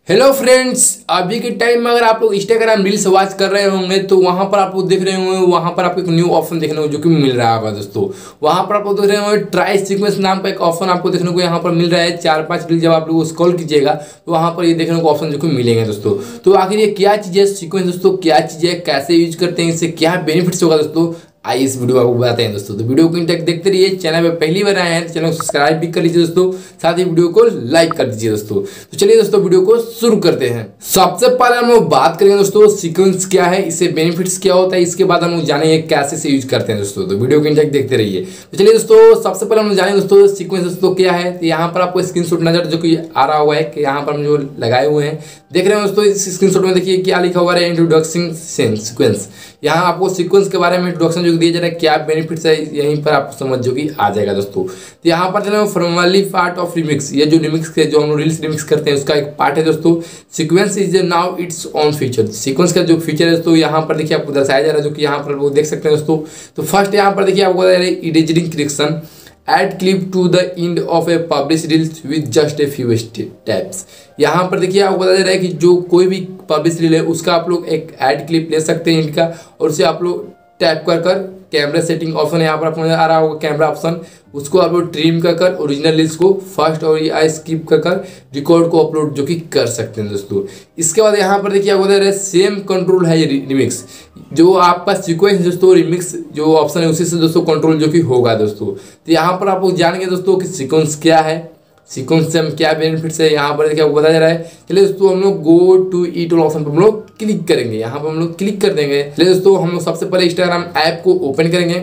Hello friends, अभी के time में अगर आप लोग इंस्टाग्राम रील्स वॉच कर रहे होंगे तो वहां पर आप लोग देख रहे होंगे, वहां पर आपको एक न्यू ऑप्शन देखने को जो कि मिल रहा होगा दोस्तों। वहां पर आप लोग देख रहे होंगे ट्राई सीक्वेंस नाम का एक ऑप्शन आपको देखने को यहाँ पर मिल रहा है। 4-5 रील जब आप लोग स्क्रॉल कीजिएगा तो वहां पर ये देखने को ऑप्शन जो कि मिलेंगे दोस्तों। तो आखिर ये क्या चीज़ है सीक्वेंस दोस्तों, क्या चीज़ है, कैसे यूज करते हैं, इससे क्या बेनिफिट्स होगा दोस्तों, आइए इस वीडियो आपको बताते हैं दोस्तों। तो वीडियो को तक देखते रहिए। चैनल पे पहली बार आए हैं तो चैनल को सब्सक्राइब भी कर लीजिए दोस्तों, साथ ही वीडियो को लाइक कर दीजिए दोस्तों। तो चलिए दोस्तों वीडियो को शुरू करते हैं। सबसे पहले हम लोग बात करेंगे दोस्तों सीक्वेंस क्या है, इससे बेनिफिट्स क्या होता है, इसके बाद हम लोग जानेंगे कैसे से यूज करते हैं दोस्तों। तो वीडियो को तक देखते रहिए। तो चलिए दोस्तों सबसे पहले हम लोग जानेंगे दोस्तों सीक्वेंस दोस्तों क्या है। तो यहाँ पर आपको स्क्रीनशॉट नजर जो कि आ रहा हुआ है कि यहाँ पर हम जो लगाए हुए हैं देख रहे हैं दोस्तों। इस स्क्रीनशॉट में देखिए क्या लिखा हुआ है, इंट्रोडक्शन सीक्वेंस। यहाँ आपको सीक्वेंस के बारे में इंट्रोडक्शन जो दिया जा रहा है, क्या बेनिफिट्स है, यहीं पर आप समझ जो कि आ जाएगा दोस्तों। तो यहाँ पर चलो फॉर्मली पार्ट ऑफ रिमिक्स, ये जो रिमिक्स के जो हम लोग रील्स रिमिक्स करते हैं उसका एक पार्ट है दोस्तों। Sequence is now it's on feature. Sequence का जो फीचर है दोस्तों यहाँ पर देखिए आपको दर्शाया जा रहा है, जो कि यहाँ पर वो देख सकते हैं दोस्तों। तो फर्स्ट यहाँ पर देखिए आपको इरेजरिंग correction, add clip to the end of a publish reels with just a few taps. यहाँ पर देखिए आपको बताया जा रहा है कि जो कोई भी पब्लिश रील है उसका आप लोग एक ऐड क्लिप ले सकते हैं इनका, और उसे आप लोग टैप कर कैमरा सेटिंग ऑप्शन यहाँ पर आपको नजर आ रहा होगा, कैमरा ऑप्शन, उसको आप लोग ट्रिम कर ओरिजिनल रील्स को फर्स्ट और या स्किप कर रिकॉर्ड को अपलोड जो कि कर सकते हैं दोस्तों। इसके बाद यहाँ पर देखिए आपको बता रहे सेम कंट्रोल है ये रिमिक्स, जो आपका सीक्वेंस दोस्तों रिमिक्स जो ऑप्शन है उसी से दोस्तों कंट्रोल जो कि होगा दोस्तों। तो यहाँ पर आप लोग जानेंगे दोस्तों कि सीक्वेंस क्या है, सीक्वेंस से हम क्या बेनिफिट्स है यहाँ पर देखिए आपको बताया जा रहा है। चलिए दोस्तों हम लोग गो टू ईट ऑप्शन पर हम लोग क्लिक करेंगे, यहाँ पर हम लोग क्लिक कर देंगे। चलिए दोस्तों हम लोग सबसे पहले इंस्टाग्राम ऐप को ओपन करेंगे।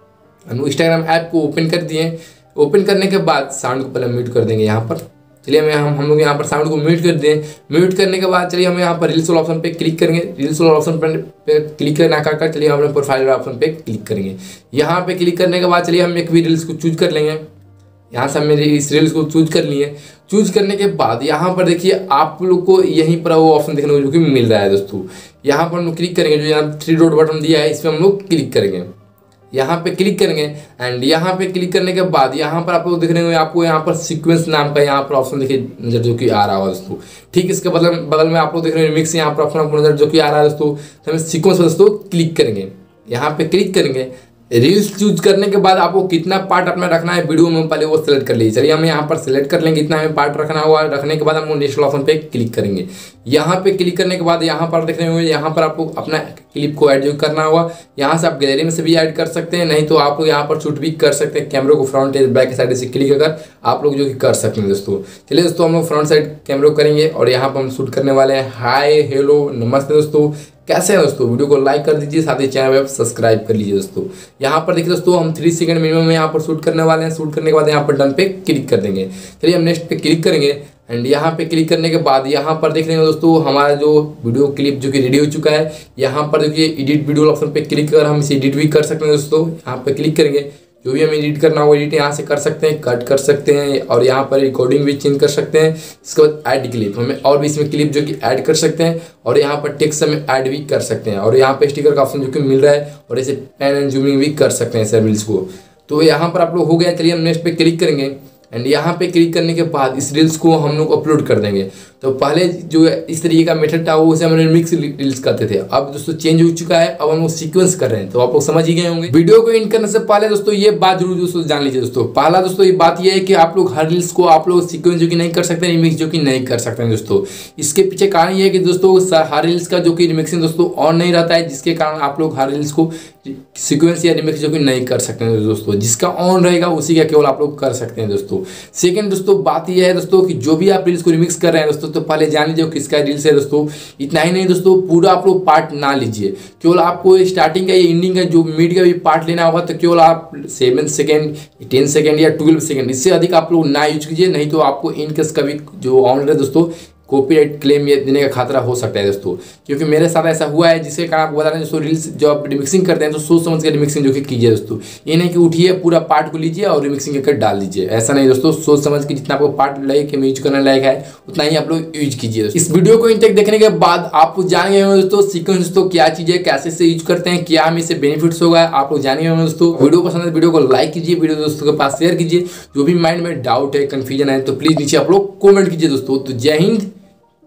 हम लोग इंस्टाग्राम ऐप को ओपन कर दिए। ओपन करने के बाद साउंड को पहले म्यूट कर देंगे यहाँ पर। चलिए हम लोग यहाँ पर साउंड को म्यूट कर दें। म्यूट करने के बाद चलिए हम यहाँ पर रील्स वाला ऑप्शन पे क्लिक करेंगे। रील्स वाला ऑप्शन पे क्लिक करना कर चलिए हम लोग प्रोफाइल वाला ऑप्शन पे क्लिक करेंगे। यहाँ पे क्लिक करने के बाद चलिए हम एक भी रील्स को चूज कर लेंगे। यहाँ से हमने इस रील्स को चूज कर लिए। चूज करने के बाद यहाँ पर देखिए आप लोग को यहीं पर वो ऑप्शन देखने को जो कि मिल रहा है दोस्तों। यहाँ पर हम लोग क्लिक करेंगे, जो यहाँ 3 डॉट बटन दिया है इस पर हम लोग क्लिक करेंगे। यहाँ पे क्लिक करेंगे एंड यहाँ पे क्लिक करने के बाद यहाँ पर आप लोग देख रहे होंगे, आपको यहाँ पर सीक्वेंस नाम का यहाँ पर ऑप्शन देखिए नजर जो कि आ रहा है दोस्तों। ठीक इसके बगल में आप लोग देख रहे हैं रिमिक्स, यहाँ पर ऑप्शन आपको नजर जो कि आ रहा है दोस्तों। तो हम सीक्वेंस पर दोस्तों क्लिक करेंगे। यहाँ पे क्लिक करेंगे। रील्स चूज करने के बाद आपको कितना पार्ट अपना रखना है वीडियो में पहले वो सिलेक्ट कर लीजिए। चलिए हम यहाँ पर सिलेक्ट कर लेंगे इतना हमें पार्ट रखना हुआ। रखने के बाद हम नेक्स्ट ऑप्शन पे क्लिक करेंगे। यहाँ पे क्लिक करने के बाद यहाँ पर देख रहे होंगे, यहाँ पर आपको अपना क्लिप को ऐड जो करना होगा। यहाँ से आप गैलरी में से भी ऐड कर सकते हैं, नहीं तो आप लोग यहाँ पर शूट भी कर सकते हैं। कैमरे को फ्रंट बैक साइड से क्लिक कर आप लोग जो कि कर सकते हैं दोस्तों। चलिए दोस्तों हम लोग फ्रंट साइड कैमरे को करेंगे और यहाँ पर हम शूट करने वाले हैं। हाय हेलो नमस्ते दोस्तों, कैसे हैं दोस्तों। वीडियो को लाइक कर दीजिए, साथ ही चैनल पे सब्सक्राइब कर लीजिए दोस्तों। यहाँ पर देखिए दोस्तों हम 3 सेकंड मिनिमम यहाँ पर शूट करने वाले हैं। शूट करने के बाद यहाँ पर डन पे क्लिक कर देंगे। चलिए हम नेक्स्ट पे क्लिक करेंगे एंड यहाँ पे क्लिक करने के बाद यहाँ पर देख रहे हैं दोस्तों हमारा जो वीडियो क्लिप जो कि रेडी हो चुका है। यहाँ पर देखिए एडिट वीडियो ऑप्शन पे क्लिक कर हम इसे एडिट भी कर सकते हैं दोस्तों। यहाँ पे क्लिक करेंगे, जो भी हमें एडिट करना हो एडिट यहाँ से कर सकते हैं, कट कर सकते हैं और यहाँ पर रिकॉर्डिंग भी चेंज कर सकते हैं। इसके बाद ऐड क्लिप हमें और भी इसमें क्लिप जो कि ऐड कर सकते हैं और यहाँ पर टेक्स्ट हमें ऐड भी कर सकते हैं और यहाँ पर स्टिकर का ऑप्शन जो कि मिल रहा है और ऐसे पैन एंड जूमिंग भी कर सकते हैं सर रील्स को। तो यहाँ पर आप लोग हो गया। चलिए हम नेक्स्ट पे क्लिक करेंगे एंड यहाँ पे क्लिक करने के बाद इस रील्स को हम लोग अपलोड कर देंगे। तो पहले जो इस तरीके का मेथड था वो उसे हम रिमिक्स रील्स करते थे, अब दोस्तों चेंज हो चुका है, अब हम लोग सीक्वेंस कर रहे हैं। तो आप लोग समझ ही गए होंगे। वीडियो को एंड करने से पहले दोस्तों ये बात जरूर दोस्तों जान लीजिए दोस्तों। पहला दोस्तों ये बात ये है कि आप लोग हर रील्स को आप लोग सीक्वेंस जो कि नहीं कर सकते, रिमिक्स जो कि नहीं कर सकते हैं दोस्तों। इसके पीछे कारण ये है कि दोस्तों हर रील्स का जो कि रिमिक्सिंग दोस्तों ऑन नहीं रहता है, जिसके कारण आप लोग हर रील्स को सीक्वेंस या रिमिक्स जो कि नहीं कर सकते हैं दोस्तों। जिसका ऑन रहेगा उसी का केवल आप लोग कर सकते हैं दोस्तों। सेकंड दोस्तों बात यह है दोस्तों कि जो भी आप रील्स को रिमिक्स कर रहे हैं दोस्तों, तो पहले जान लीजिए किसका रील्स है दोस्तों। इतना ही नहीं दोस्तों, पूरा आप लोग पार्ट ना लीजिए, केवल आपको स्टार्टिंग का या एंडिंग का जो मिड का भी पार्ट लेना होगा तो केवल आप 7 सेकंड 10 सेकंड या 12 सेकंड, इससे अधिक आप लोग ना यूज कीजिए, नहीं तो आपको इनकेस कभी जो ऑन रहे दोस्तों कॉपीराइट क्लेम ये देने का खतरा हो सकता है दोस्तों। क्योंकि मेरे साथ ऐसा हुआ है, जिसके कारण आपको बता रहे हैं दोस्तों रील्स जो आप रिमिक्सिंग करते हैं तो सोच समझ के रिमिक्सिंग जो कि कीजिए दोस्तों। ये नहीं कि उठिए पूरा पार्ट को लीजिए और रिमिक्सिंग करके डाल दीजिए, ऐसा नहीं दोस्तों। सोच समझ के जितना आपको पार्ट लगे कि यूज करने लायक है उतना ही आप लोग यूज कीजिए। इस वीडियो को इंटेक देखने के बाद आप जानेंगे दोस्तों सीक्वेंस दोस्तों क्या चीज़ है, कैसे से यूज करते हैं, क्या हमें इससे बेनिफिट्स होगा, आप लोग जानेंगे दोस्तों। वीडियो पसंद है वीडियो को लाइक कीजिए, वीडियो दोस्तों के पास शेयर कीजिए। जो भी माइंड में डाउट है, कंफ्यूजन है तो प्लीज नीचे आप लोग कॉमेंट कीजिए दोस्तों। तो जय हिंद,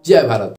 जय भारत।